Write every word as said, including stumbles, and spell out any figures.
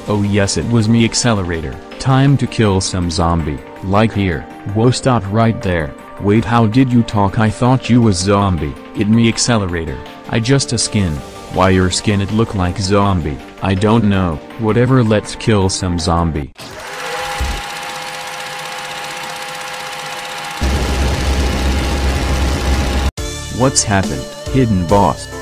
Oh yes, it was me, Accelerator. Time to kill some zombie. Like here. Whoa, stop right there. Wait, how did you talk? I thought you was zombie. It me, Accelerator. I just a skin. Why your skin it look like zombie? I don't know. Whatever, let's kill some zombie. What's happened? Hidden boss.